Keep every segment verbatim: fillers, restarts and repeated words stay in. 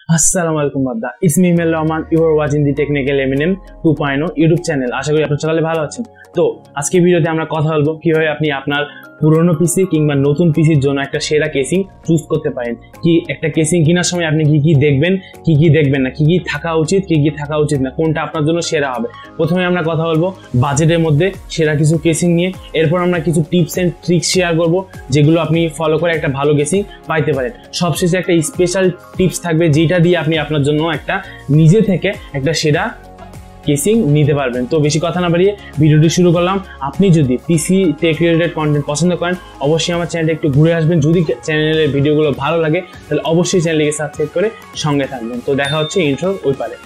আসসালামু আলাইকুম বাদা, it's me Mel Rahman, you are watching the technical Eminem two point o YouTube channel. আশা করি আপনারা সকালে ভালো আছেন। তো আজকে ভিডিওতে আমরা কথা বলবো কিভাবে আপনি আপনার পুরনো পিসি কিংবা নতুন পিসির জন্য একটা সেরা কেসিং চুজ করতে পারেন। কি একটা কেসিং কেনার সময় আপনি কি কি দেখবেন, কি কি দেখবেন না, কি কি থাকা উচিত, কি কি থাকা উচিত না, কোনটা আপনার জন্য সেরা হবে। প্রথমে আমরা কথা বলবো বাজেটের মধ্যে সেরা কিছু কেসিং নিয়ে। এরপর আমরা কিছু টিপস এন্ড ট্রিক্স শেয়ার করবো যেগুলো আপনি ফলো করে একটা ভালো কেসিং পাইতে পারেন। সবশেষে একটা স্পেশাল টিপস থাকবে যেটা দিয়ে আপনি আপনার জন্য একটা নিজে থেকে একটা সেরা কেসিং নিতে পারবেন। তো বেশি কথা না বাড়িয়ে ভিডিওটি শুরু করলাম। আপনি যদি পিসি টেক রিলেটেড কন্টেন্ট পছন্দ করেন অবশ্যই আমার চ্যানেলটা একটু ঘুরে আসবেন। যদি চ্যানেলের ভিডিওগুলো ভালো লাগে তাহলে অবশ্যই চ্যানেলটিকে সাবস্ক্রাইব করে সঙ্গে থাকবেন। তো দেখা হচ্ছে ইন্ট্রোর ওই পারে।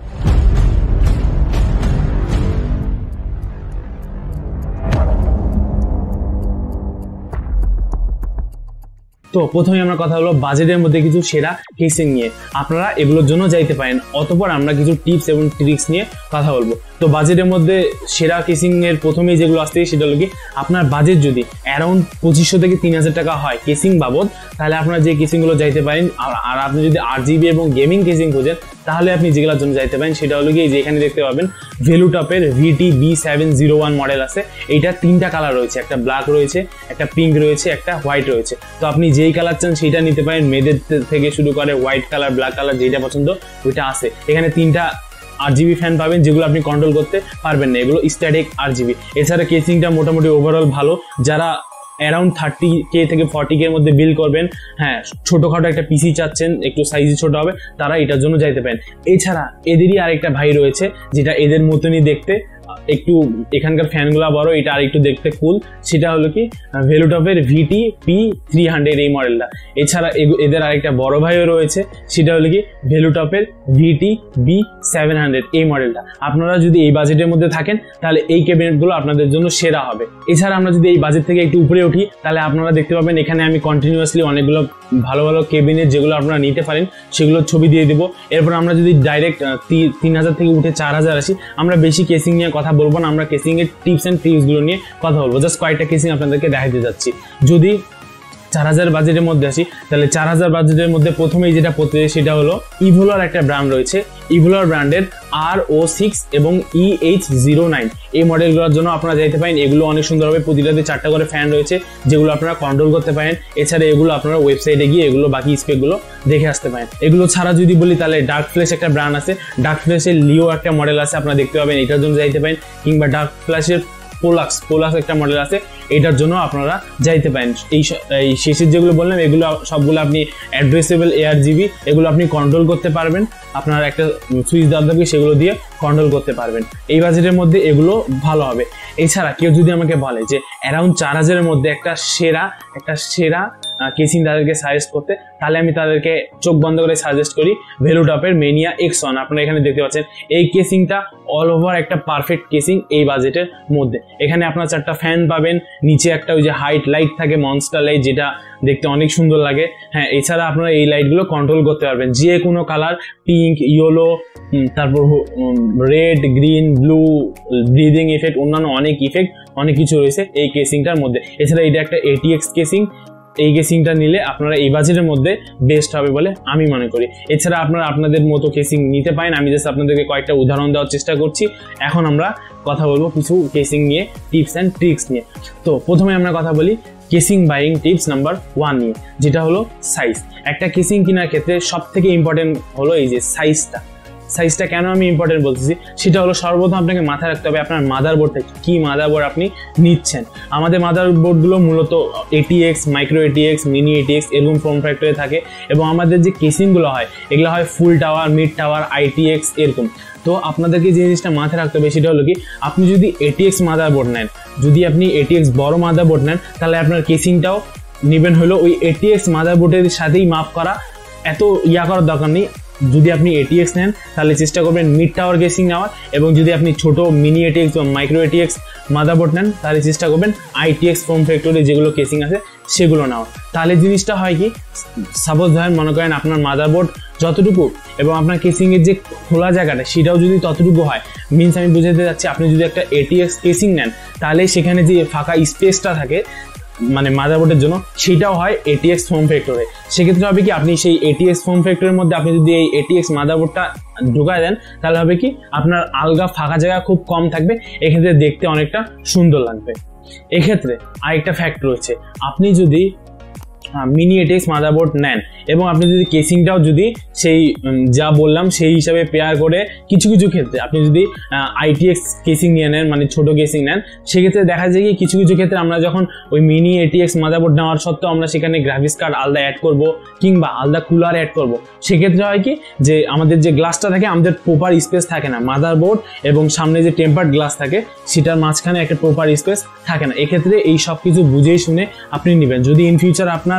তো প্রথমে আমরা কথা হলো বাজেটের মধ্যে কিছু সেরা কেসিং নিয়ে। আপনারা এগুলোর জন্য যাইতে পারেন, অতঃপর আমরা কিছু টিপস এবং ট্রিক্স নিয়ে কথা বলবো। তো বাজেটের মধ্যে সেরা কেসিং এর প্রথমেই যেগুলো আসছে সেটা হলো কি, আপনার বাজেট যদি অ্যারাউন্ড পঁচিশশো থেকে তিন হাজার টাকা হয় কেসিং বাবদ, তাহলে আপনারা যে কেসিংগুলো যাইতে পারেন। আর আপনি যদি আট জিবি এবং গেমিং কেসিং খোঁজেন তাহলে আপনি যেগুলোর জন্য যাইতে পারেন সেটা হলো কি, যে এখানে দেখতে পাবেন ভেলুটপের VT B seven zero one model আছে। এইটা তিনটা কালার রয়েছে, একটা ব্ল্যাক রয়েছে, একটা পিঙ্ক রয়েছে, একটা হোয়াইট রয়েছে। তো আপনি যেই কালার চান সেটা নিতে পারেন। মেয়েদের থেকে শুরু করে হোয়াইট কালার, ব্ল্যাক কালার, যেটা পছন্দ ওইটা আছে। এখানে তিনটা আট জিবি ফ্যান পাবেন যেগুলো আপনি কন্ট্রোল করতে পারবেন না, এগুলো স্ট্যাটিক আট জিবি। এছাড়া কেসিংটা মোটামুটি ওভারঅল ভালো। যারা অ্যারাউন্ড থার্টি কে থেকে ফর্টি কে এর মধ্যে বিল করবেন, হ্যাঁ ছোটোখাটো একটা পিসি চাচ্ছেন, একটু সাইজ ছোট হবে, তারা এটার জন্য যাইতে পারেন। এছাড়া এদেরই আরেকটা ভাই রয়েছে যেটা এদের মতনই দেখতে, একটু এখানকার ফ্যানগুলো বড়, এটা আর একটু দেখতে কুল। সেটা হলো কি ভেলুটপের ভিটি পি থ্রি হান্ড্রেড এই মডেলটা। এছাড়া এদের আরেকটা বড় ভাইও রয়েছে, সেটা হলো কি ভেলুটপের ভিটি বি সেভেন হান্ড্রেড এই মডেলটা। আপনারা যদি এই বাজেটের মধ্যে থাকেন তাহলে এই ক্যাবিনেটগুলো আপনাদের জন্য সেরা হবে। এছাড়া আমরা যদি এই বাজেট থেকে একটু উপরে উঠি তাহলে আপনারা দেখতে পাবেন এখানে আমি কন্টিনিউয়াসলি অনেকগুলো ভালো ভালো ক্যাবিনেট যেগুলো আপনারা নিতে পারেন সেগুলোর ছবি দিয়ে দেবো। এরপর আমরা যদি ডাইরেক্ট তিন হাজার থেকে উঠে চার হাজার আসি, আমরা বেশি কেসিং নিয়ে কথা বলবো না, আমরা কেসিং এর টিপস এন্ড ট্রিক্স গুলো নিয়ে কথা বলবো। জাস্ট কয়েকটা কেসিং আপনাদেরকে দেখাতে যাচ্ছি। যদি চার হাজার বাজেটের মধ্যে আসি তাহলে চার হাজার বাজেটের মধ্যে প্রথমেই যেটা পড়তে সেটা হলো ইভোলার একটা ব্র্যান্ড রয়েছে। ইভোলার ব্র্যান্ডের আর ও সিক্স এবং ই এইচ জিরো নাইন এই মডেলগুলোর জন্য আপনারা যাইতে পারেন। এগুলো অনেক সুন্দর হবে, প্রতিটাতে চারটা করে ফ্যান রয়েছে যেগুলো আপনারা কন্ট্রোল করতে পারেন। এছাড়া এগুলো আপনারা ওয়েবসাইটে গিয়ে এগুলো বাকি স্পেকগুলো দেখে আসতে পারেন। এগুলো ছাড়া যদি বলি তাহলে ডার্ক ফ্ল্যাশ একটা ব্র্যান্ড আছে, ডার্ক ফ্ল্যাশের লিও একটা মডেল আছে, আপনারা দেখতে পাবেন, এটার জন্য যাইতে পারেন। কিংবা ডার্ক ফ্ল্যাশের পোলাক্স পোলাক্স একটা মডেল আছে, এটার জন্য আপনারা যাইতে পারেন। এই এই শেষের যেগুলো বললাম এগুলো সবগুলো আপনি অ্যাড্রেসেবল এয়ার জিবি, এগুলো আপনি কন্ট্রোল করতে পারবেন। আপনার একটা সুইচ দেওয়া থাকবে সেগুলো দিয়ে কন্ট্রোল করতে পারবেন। এই বাজেটের মধ্যে এগুলো ভালো হবে। এছাড়া কেউ যদি আমাকে বলে যে অ্যারাউন্ড চার হাজারের মধ্যে একটা সেরা একটা সেরা কেসিং তাদেরকে সাজেস্ট করতে, তাহলে আমি তাদেরকে চোখ বন্ধ করে সাজেস্ট করি ভেলুটপের মেনিয়া এক্স ওয়ান। আপনারা এখানে দেখতে পাচ্ছেন এই কেসিংটা অল ওভার একটা পারফেক্ট কেসিং এই বাজেটের মধ্যে। এখানে আপনার চারটা ফ্যান পাবেন, নিচে একটা ওই যে হাইট লাইট থাকে, মনস্টার লাইট, যেটা দেখতে অনেক সুন্দর লাগে। হ্যাঁ, এছাড়া আপনারা এই লাইটগুলো কন্ট্রোল করতে পারবেন, যে কোনো কালার, পিঙ্ক, ইয়েলো, তারপর red, green, blue, breathing effect, অন্যান্য অনেক ইফেক্ট অনেক কিছু রয়েছে এই কেসিংটার মধ্যে। এছাড়া এটা একটা এটিএক্স কেসিং, এই কেসিংটা নিলে আপনারা এই বাজেটের মধ্যে বেস্ট হবে বলে আমি মনে করি। এছাড়া আপনারা আপনাদের মতো কেসিং নিতে পারেন, আমি জাস্ট আপনাদেরকে কয়েকটা উদাহরণ দেওয়ার চেষ্টা করছি। এখন আমরা কথা বলবো কিছু কেসিং নিয়ে, টিপস অ্যান্ড ট্রিক্স নিয়ে। তো প্রথমে আমরা কথা বলি casing buying tips number one নিয়ে, যেটা হলো সাইজ। একটা কেসিং কেনার ক্ষেত্রে সব থেকে ইম্পর্টেন্ট হলো এই যে সাইজটা। সাইজটা কেন আমি ইম্পর্টেন্ট বলতেছি সেটা হলো, সর্বপ্রথম আপনাকে মাথায় রাখতে হবে আপনার মাদারবোর্ডটা কি মাদারবোর্ড আপনি নিচ্ছেন। আমাদের মাদারবোর্ডগুলো মূলত ATX, micro ATX, mini ATX এরকম ফর্ম ফ্যাক্টরে থাকে, এবং আমাদের যে কেসিংগুলো হয় এগুলো হয় full tower, mid tower, ITX এরকম। তো আপনাদেরকে যে জিনিসটা মাথায় রাখতে হবে সেটা হলো কি, আপনি যদি এটিএক্স মাদারবোর্ড নেন, যদি আপনি এটিএক্স বড় মাদারবোর্ড নেন তাহলে আপনার কেসিংটাও নেবেন হলো ওই এটিএক্স মাদারবোর্ডের সাথেই মাপ করা, এত ইয়া করার দরকার নেই। যদি আপনি এটিএক্স নেন তাহলে চেষ্টা করবেন মিড টাওয়ার কেসিং নেওয়ার, এবং যদি আপনি ছোট মিনি এটিএক্স বা মাইক্রো এটিএক্স মাদারবোর্ড নেন তাহলে চেষ্টা করবেন আইটিএক্স ফর্ম ফ্যাক্টরি যেগুলো কেসিং আছে সেগুলো নেওয়ার। তাহলে জিনিসটা হয় কি, সাপোজ ধরেন মনে করেন আপনার মাদারবোর্ড যতটুকু এবং আপনার কেসিংয়ের যে খোলা জায়গাটা সেটাও যদি ততটুকু হয়, মিনস আমি বুঝাতে যাচ্ছি, আপনি যদি একটা এটিএক্স কেসিং নেন তাহলে সেখানে যে ফাঁকা স্পেসটা থাকে মানে মাদারবোর্ডের জন্য সেটাও হয় এটিএক্স ফর্ম ফ্যাক্টরে। সেক্ষেত্রে হবে কি আপনি সেই এটিএক্স ফর্ম ফ্যাক্টরের মধ্যে আপনি যদি এই এটিএক্স মাদারবোর্ডটা ঢুকায় দেন তাহলে হবে কি আপনার আলগা ফাঁকা জায়গা খুব কম থাকবে, এক্ষেত্রে দেখতে অনেকটা সুন্দর লাগবে। এক্ষেত্রে আরেকটা ফ্যাক্ট রয়েছে, আপনি যদি মিনি এটিএক্স মাদারবোর্ড নেন এবং আপনি যদি কেসিংটাও যদি সেই যা বললাম সেই হিসাবে পেয়ার করে কিছু কিছু ক্ষেত্রে আপনি যদি আইটিএক্স কেসিং নিয়ে নেন মানে ছোট কেসিং নেন, সেক্ষেত্রে দেখা যায় কি কিছু কিছু ক্ষেত্রে আমরা যখন ওই মিনি এটিএক্স মাদারবোর্ড নেওয়ার সত্ত্বেও আমরা সেখানে গ্রাফিক্স কার্ড আলাদা অ্যাড করব কিংবা আলাদা কুলার অ্যাড করব, সেক্ষেত্রে হয় কি যে আমাদের যে গ্লাসটা থাকে আমাদের প্রপার স্পেস থাকে না, মাদারবোর্ড এবং সামনে যে টেম্পার্ড গ্লাস থাকে সেটার মাঝখানে একটা প্রপার স্পেস থাকে না। এক্ষেত্রে এই সব কিছু বুঝেই শুনে আপনি নেবেন। যদি ইন ফিউচার আপনার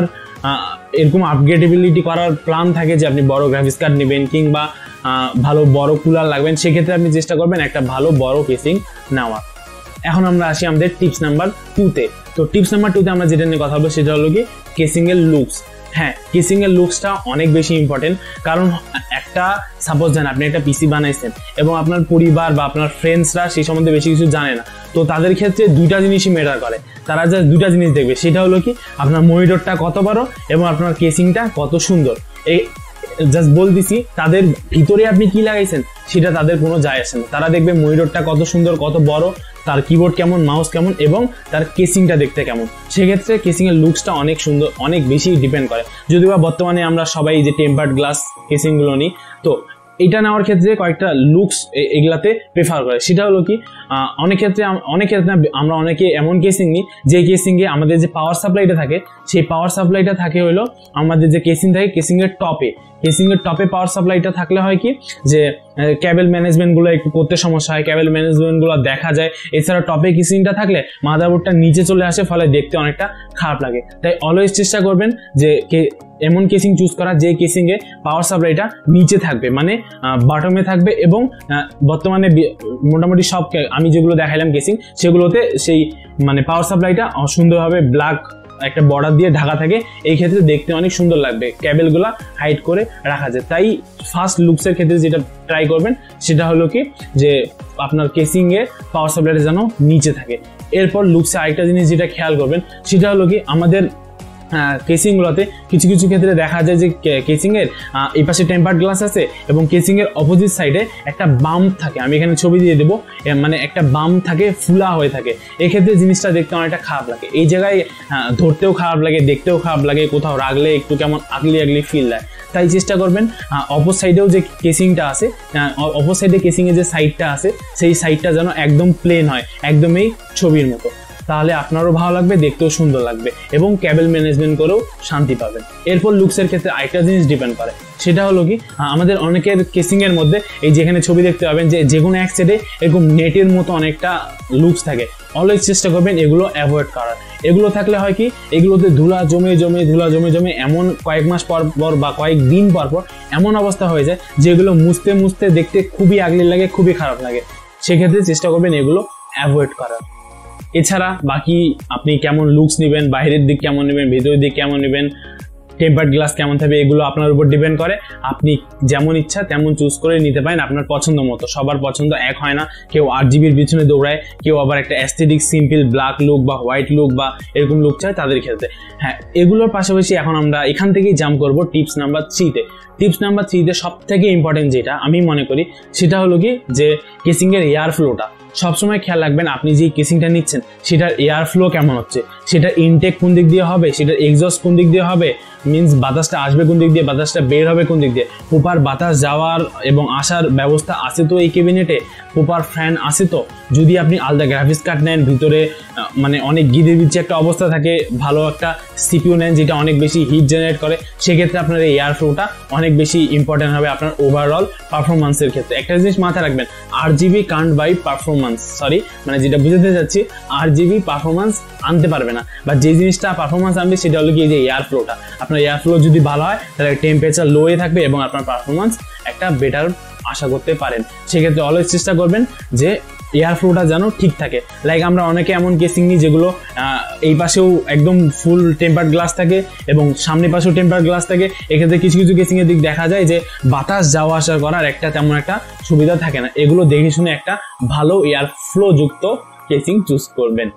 এরকম আপগ্রেডেবিলিটি করার প্ল্যান থাকে যে আপনি বড় গ্রাফিক্স কার্ড নেবেন কিংবা ভালো বড় কুলার লাগবেন, সেক্ষেত্রে আপনি চেষ্টা করবেন একটা ভালো বড় কেসিং নেওয়া। এখন আমরা আসি আমাদের টিপস নাম্বার টুতে। তো টিপস নাম্বার টুতে আমরা যেটা নিয়ে কথা বলবো সেটা হলো কি কেসিং এর লুকস। হ্যাঁ, কেসিং এর লুকসটা অনেক বেশি ইম্পর্টেন্ট, কারণ একটা সাপোজ জানেন আপনি একটা পিসি বানাইছেন এবং আপনার পরিবার বা আপনার ফ্রেন্ডসরা সেই সম্বন্ধে বেশি কিছু জানে না, তো তাদের ক্ষেত্রে দুইটা জিনিসই ম্যাটার করে। তারা যা দুইটা জিনিস দেখবে সেটা হলো কি আপনার মনিটরটা কত বড় এবং আপনার কেসিংটা কত সুন্দর। এই জাস্ট বলতেছি, তাদের ভিতরে আপনি কি লাগাইছেন সেটা তাদের কোনো যায় আসে না, তারা দেখবে মনিটরটা কত সুন্দর কত বড়, তার কিবোর্ড কেমন, মাউস কেমন এবং তার কেসিংটা দেখতে কেমন। সেক্ষেত্রে কেসিং এর লুকসটা অনেক সুন্দর, অনেক বেশি ডিপেন্ড করে। যদিও বা বর্তমানে আমরা সবাই যে টেম্পার্ড গ্লাস কেসিংগুলো নিই, তো এটা নেওয়ার ক্ষেত্রে কয়েকটা লুকস এগুলাতে প্রেফার করে। সেটা হলো কি অনেক ক্ষেত্রে অনেক ক্ষেত্রে আমরা অনেকে এমন কেসিং নিই যে কেসিংয়ে আমাদের যে পাওয়ার সাপ্লাইটা থাকে সেই পাওয়ার সাপ্লাইটা থাকে হলো আমাদের যে কেসিং থাকে কেসিংয়ের টপে। কেসিংয়ের টপে পাওয়ার সাপ্লাইটা থাকলে হয় কি যে ক্যাবেল ম্যানেজমেন্টগুলো একটু করতে সমস্যা হয়, ক্যাবেল ম্যানেজমেন্টগুলো দেখা যায়। এছাড়া টপে কেসিংটা থাকলে মাদারবোর্ডটা নিচে চলে আসে, ফলে দেখতে অনেকটা খারাপ লাগে। তাই অলওয়েজ চেষ্টা করবেন যে এমন কেসিং চুজ করা যে কেসিংয়ে পাওয়ার সাপ্লাইটা নিচে থাকবে, মানে বটমে থাকবে এবং বর্তমানে মোটামুটি সব আমি যেগুলো দেখাইলাম কেসিং সেগুলোতে সেই মানে পাওয়ার সাপ্লাইটা সুন্দরভাবে ব্ল্যাক একটা বর্ডার দিয়ে ঢাকা থাকে। এই ক্ষেত্রে দেখতে অনেক সুন্দর লাগবে, ক্যাবেলগুলা হাইড করে রাখা যায়। তাই ফার্স্ট লুকসের ক্ষেত্রে যেটা ট্রাই করবেন সেটা হলো কি যে আপনার কেসিংয়ে পাওয়ার সাপ্লাইটা যেন নিচে থাকে। এরপর লুকসে আরেকটা জিনিস যেটা খেয়াল করবেন সেটা হলো কি আমাদের কেসিংগুলোতে কিছু কিছু ক্ষেত্রে দেখা যায় যে কেসিংয়ের এই পাশে টেম্পার্ড গ্লাস আছে এবং কেসিংয়ের অপোজিট সাইডে একটা বাম্প থাকে। আমি এখানে ছবি দিয়ে দেবো, মানে একটা বাম্প থাকে, ফুলা হয়ে থাকে। এক্ষেত্রে জিনিসটা দেখতে অনেকটা খারাপ লাগে, এই জায়গায় ধরতেও খারাপ লাগে, দেখতেও খারাপ লাগে, কোথাও রাখলে একটু কেমন আগলি আগলি ফিল দেয়। তাই চেষ্টা করবেন অপর সাইডেও যে কেসিংটা আছে, অপর সাইডে কেসিংয়ের যে সাইডটা আছে সেই সাইডটা যেন একদম প্লেন হয়, একদমই ছবির মতো, তাহলে আপনারও ভালো লাগবে, দেখতেও সুন্দর লাগবে এবং ক্যাবেল ম্যানেজমেন্ট করেও শান্তি পাবেন। এরপর লুকসের ক্ষেত্রে আরেকটা জিনিস ডিপেন্ড করে, সেটা হলো কি আমাদের অনেকের কেসিংয়ের মধ্যে এই যেখানে ছবি দেখতে পাবেন যে যে কোনো এক সাইডে এরকম নেটের মতো অনেকটা লুকস থাকে। অলওয়েজ চেষ্টা করবেন এগুলো অ্যাভয়েড করার। এগুলো থাকলে হয় কি এগুলোতে ধুলা জমে জমে ধুলা জমে জমে এমন কয়েক মাস পর পর বা কয়েক দিন পর পর এমন অবস্থা হয়ে যায় যেগুলো মুছতে মুছতে দেখতে খুবই আগলি লাগে, খুবই খারাপ লাগে। সেক্ষেত্রে চেষ্টা করবেন এগুলো অ্যাভয়েড করার। এছাড়া বাকি আপনি কেমন লুকস নেবেন, বাইরের দিক কেমন নেবেন, ভেতরের দিক কেমন নেবেন, টেম্পার্ড গ্লাস কেমন থাকবে, এগুলো আপনার উপর ডিপেন্ড করে। আপনি যেমন ইচ্ছা তেমন চুজ করে নিতে পারেন আপনার পছন্দ মতো। সবার পছন্দ এক হয় না, কেউ আট জিবির পিছনে দৌড়ায়, কেউ আবার একটা অ্যাস্থেটিক সিম্পল ব্ল্যাক লুক বা হোয়াইট লুক বা এরকম লুক চায় তাদের ক্ষেত্রে। হ্যাঁ, এগুলোর পাশাপাশি এখন আমরা এখান থেকেই জাম্প করবো টিপস নাম্বার থ্রিতে। টিপস নাম্বার থ্রিতে সব থেকে ইম্পর্টেন্ট যেটা আমি মনে করি সেটা হলো কি যে কেসিংয়ের এয়ার ফ্লোটা সবসময় খেয়াল রাখবেন। আপনি যে কেসিংটা নিচ্ছেন সেটার এয়ার ফ্লো কেমন হচ্ছে, সেটার ইনটেক কোন দিক দিয়ে হবে, সেটার এক্সস্ট কোন দিক দিয়ে হবে, মিনস বাতাসটা আসবে কোন দিক দিয়ে, বাতাসটা বের হবে কোন দিক দিয়ে, প্রপার বাতাস যাওয়ার এবং আসার ব্যবস্থা আছে তো এই ক্যাবিনেটে, প্রপার ফ্যান আছে তো। যদি আপনি আলাদা গ্রাফিক্স কার্ড নেন, ভিতরে মানে অনেক গিদের বিচ্ছে একটা অবস্থা থাকে, ভালো একটা সিপিইউ নেন যেটা অনেক বেশি হিট জেনারেট করে, সেক্ষেত্রে আপনার এই এয়ার ফ্লোটা অনেক বেশি ইম্পর্টেন্ট হবে আপনার ওভারঅল পারফরমেন্সের ক্ষেত্রে। একটা জিনিস মাথায় রাখবেন, R GB can't buy performance, sorry মানে যেটা বুঝতে যাচ্ছি আর জিবি পারফরমেন্স আনতে পারবে না, বা যে জিনিসটা পারফরমেন্স আনবে সেটা হলো কি যে এয়ার ফ্লোটা। আপনার এয়ার ফ্লো যদি ভালো হয় তাহলে টেম্পারেচার লোয়ে থাকবে এবং আপনার পারফরমেন্স একটা বেটার আশা করতে পারেন। সেক্ষেত্রে অলওয়েজ চেষ্টা করবেন যে এয়ার ফ্লোটা যেন ঠিক থাকে। লাইক আমরা অনেকে এমন কেসিং নিই যেগুলো এই পাশেও একদম ফুল টেম্পার্ড গ্লাস থাকে এবং সামনে পাশেও টেম্পার্ড গ্লাস থাকে। এক্ষেত্রে কিছু কিছু কেসিংয়ের দিক দেখা যায় যে বাতাস যাওয়া আসা করার একটা তেমন একটা সুবিধা থাকে না। এগুলো দেখে শুনে একটা ভালো এয়ার ফ্লো যুক্ত কেসিং চুজ করবেন।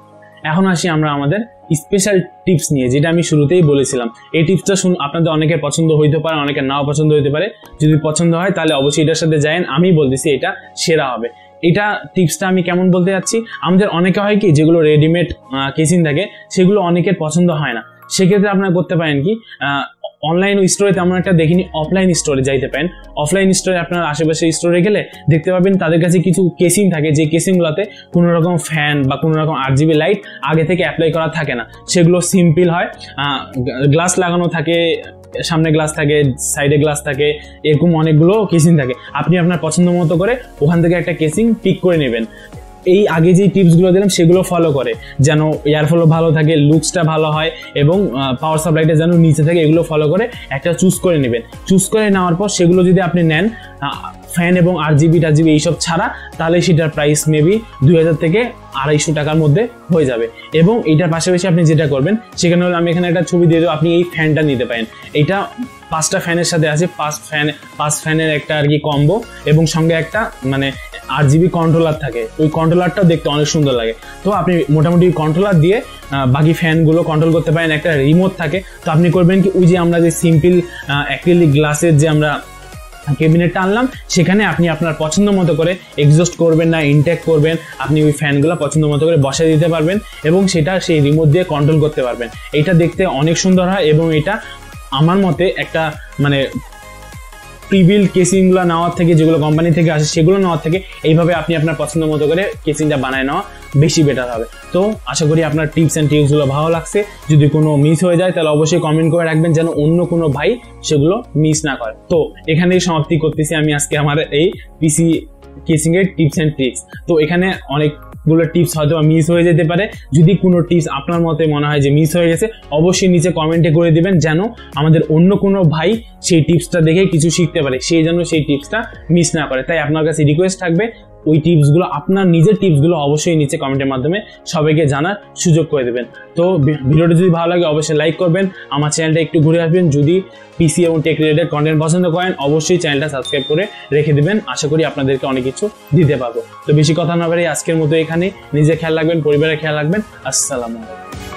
এখন আসি আমরা আমাদের স্পেশাল টিপস নিয়ে, যেটা আমি শুরুতেই বলেছিলাম। এই টিপসটা শুন আপনাদের অনেকের পছন্দ হইতে পারে, অনেকের নাও পছন্দ হইতে পারে। যদি পছন্দ হয় তাহলে অবশ্যই এটার সাথে যায়েন, আমি বলতেছি এটা সেরা হবে। এটা টিপসটা আমি কেমন বলতে যাচ্ছি, আমাদের অনেকে হয় কি যেগুলো রেডিমেড কেসিং থাকে সেগুলো অনেকের পছন্দ হয় না। সেক্ষেত্রে আপনারা করতে পারেন কি, অনলাইন স্টোরে তেমন একটা দেখিনি, অফলাইন স্টোরে যাইতে পারেন। অফলাইন স্টোরে আপনার আশেপাশে স্টোরে গেলে দেখতে পাবেন তাদের কাছে কিছু কেসিং থাকে, যে কেসিংগুলোতে কোনো রকম ফ্যান বা কোনো রকম আট জিবি লাইট আগে থেকে অ্যাপ্লাই করা থাকে না। সেগুলো সিম্পল হয়, গ্লাস লাগানো থাকে, সামনে গ্লাস থাকে, সাইডে গ্লাস থাকে, এরকম অনেকগুলো কেসিং থাকে। আপনি আপনার পছন্দ মতো করে ওখান থেকে একটা কেসিং পিক করে নেবেন। এই আগে যে টিপসগুলো দিলাম সেগুলো ফলো করে, যেন এয়ারফ্লো ভালো থাকে, লুকসটা ভালো হয় এবং পাওয়ার সাপ্লাইটা যেন নিচে থাকে, এগুলো ফলো করে একটা চুজ করে নেবেন। চুজ করে নেওয়ার পর সেগুলো যদি আপনি নেন ফ্যান এবং আট জিবি টাট জিবি এইসব ছাড়া, তাহলে সেটার প্রাইস মেবি দুই হাজার থেকে আড়াইশো টাকার মধ্যে হয়ে যাবে। এবং এইটার পাশাপাশি আপনি যেটা করবেন সেখানে হলো, আমি এখানে একটা ছবি দিয়ে দেবো, আপনি এই ফ্যানটা নিতে পারেন। এইটা পাঁচটা ফ্যানের সাথে আছে, পাঁচ ফ্যান পাঁচ ফ্যানের একটা আর কি কম্বো, এবং সঙ্গে একটা মানে আট জিবি কন্ট্রোলার থাকে। ওই কন্ট্রোলারটাও দেখতে অনেক সুন্দর লাগে। তো আপনি মোটামুটি কন্ট্রোলার দিয়ে বাকি ফ্যানগুলো কন্ট্রোল করতে পারেন। একটা রিমোট থাকে। তো আপনি করবেন কি, ওই যে আমরা যে সিম্পল অ্যাক্রিলিক গ্লাসের যে আমরা ক্যাবিনেটটা আনলাম, সেখানে আপনি আপনার পছন্দ মতো করে এক্সস্ট করবেন না ইনটেক করবেন, আপনি ওই ফ্যানগুলো পছন্দ মতো করে বসিয়ে দিতে পারবেন এবং সেটা সেই রিমোট দিয়ে কন্ট্রোল করতে পারবেন। এটা দেখতে অনেক সুন্দর হয় এবং এটা আমার মতে একটা মানে প্রিবিল্ড কেসিংগুলো নেওয়ার থেকে, যেগুলো কোম্পানি থেকে আসে সেগুলো নেওয়ার থেকে এইভাবে আপনি আপনার পছন্দ মতো করে কেসিংটা বানায় নেওয়া বেশি বেটার হবে। তো আশা করি আপনার টিপস অ্যান্ড টিপসগুলো ভালো লাগছে। যদি কোনো মিস হয়ে যায় তাহলে অবশ্যই কমেন্ট করে রাখবেন, যেন অন্য কোনো ভাই সেগুলো মিস না করে। তো এখানেই সমাপ্তি করতেছি আমি আজকে আমার এই পিসি কেসিংয়ের টিপস অ্যান্ড ট্রিক্স। তো এখানে অনেকগুলো টিপস হয়তো মিস হয়ে যেতে পারে। যদি কোনো টিপস আপনার মতে মনে হয় যে মিস হয়ে গেছে, অবশ্যই নিচে কমেন্টে করে দিবেন, যেন আমাদের অন্য কোনো ভাই সেই টিপসটা দেখে কিছু শিখতে পারে, সেই জন্য সেই টিপসটা মিস না করে। তাই আপনার কাছে রিকোয়েস্ট থাকবে, ওই টিপসগুলো আপনার নিজের টিপসগুলো অবশ্যই নিচে কমেন্টের মাধ্যমে সবাইকে জানার সুযোগ করে দেবেন। তো ভিডিওটি যদি ভালো লাগে অবশ্যই লাইক করবেন, আমার চ্যানেলটা একটু ঘুরে আসবেন। যদি পিসি এবং টেক রিলেটেড কন্টেন্ট পছন্দ করেন অবশ্যই চ্যানেলটা সাবস্ক্রাইব করে রেখে দেবেন। আশা করি আপনাদেরকে অনেক কিছু দিতে পারবো। তো বেশি কথা না বাড়িয়ে আজকের মতো এখানে, নিজে খেয়াল রাখবেন, পরিবারের খেয়াল রাখবেন। আসসালামু আলাইকুম।